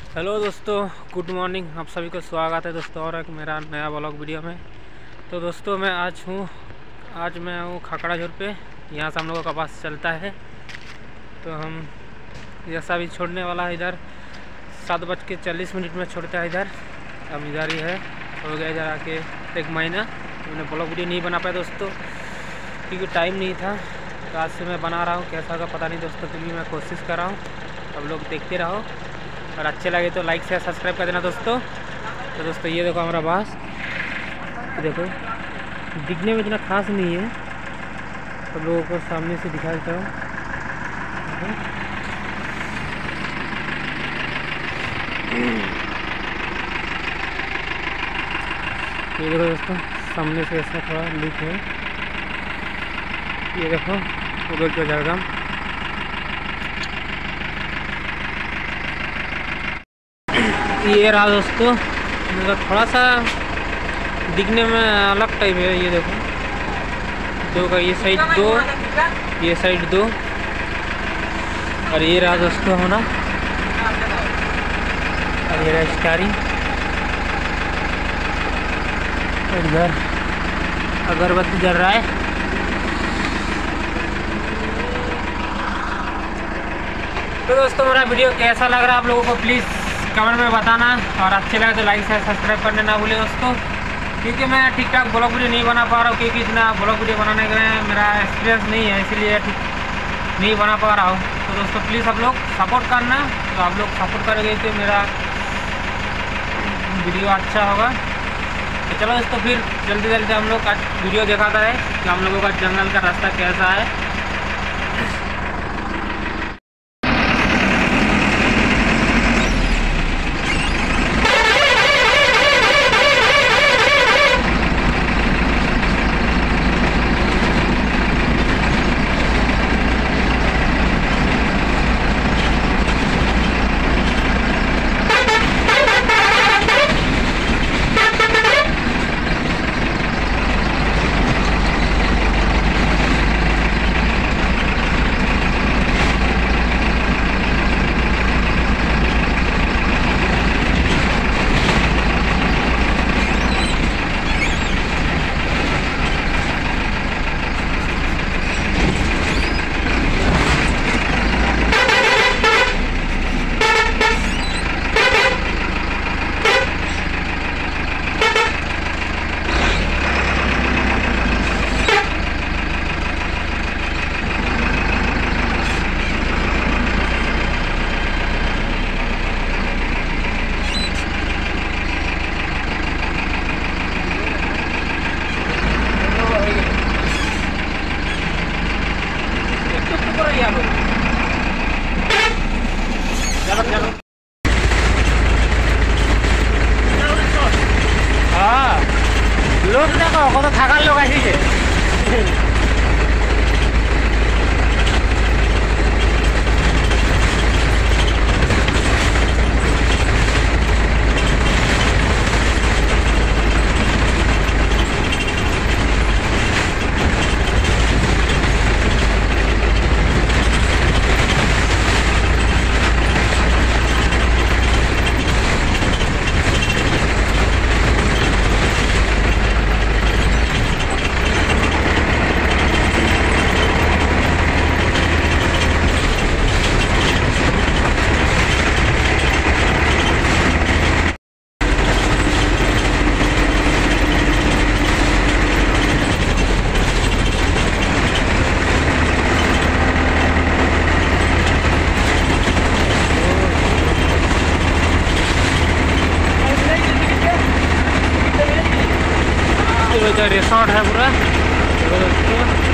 Hello दोस्तों, good morning. आप सभी को स्वागत है दोस्तों और एक मेरा नया व्लॉग वीडियो में। तो दोस्तों आज मैं हूँ खकड़ा झोर पे। यहाँ से हम लोगों का बस चलता है। तो हम जैसा भी छोड़ने वाला है इधर 7:40 में छोड़ता है इधर। अब इधर ही है, हो गया इधर आके 1 महीना। मैंने व्लॉग वीडियो नहीं बना पाया दोस्तों क्योंकि टाइम नहीं था। तो आज से मैं बना रहा हूँ, कैसा होगा पता नहीं दोस्तों, क्योंकि मैं कोशिश कर रहा हूँ। अब लोग देखते रहो और अच्छे लगे तो लाइक शेयर सब्सक्राइब कर देना दोस्तों। तो दोस्तों ये देखो हमारा बास, देखो दिखने में इतना खास नहीं है, तो लोगों को सामने से दिखा देता हूँ। ये देखो दोस्तों, सामने से ऐसा थोड़ा लुक है। ये देखो उधर जो झारग्राम, ये रहा दोस्तों। मतलब थोड़ा सा दिखने में अलग टाइप है। ये देखो दो का, ये साइड 2, ये साइड 2, और ये रहा दोस्तों हमारा, और ये रहा स्टारिंग। और इधर अगरबत्ती जल रहा है। तो दोस्तों मेरा वीडियो कैसा लग रहा है आप लोगों को प्लीज़ कमेंट में बताना, और अच्छे लगे तो लाइक शेयर सब्सक्राइब करने ना भूले दोस्तों। क्योंकि मैं ठीक ठाक ब्लॉग वीडियो नहीं बना पा रहा हूँ, क्योंकि इतना ब्लॉग वीडियो बनाने का मेरा एक्सपीरियंस नहीं है, इसलिए ठीक नहीं बना पा रहा हूँ। तो दोस्तों प्लीज़ आप लोग सपोर्ट करना। तो आप लोग सपोर्ट करोगे तो मेरा वीडियो अच्छा होगा। तो चलो दोस्तों फिर जल्दी जल्दी हम लोग आज वीडियो दिखाता है कि हम लोगों का जंगल का रास्ता कैसा है। हाँ लोग देखो कत থাকার লোক আসিছে। रिसोर्ट है पूरा।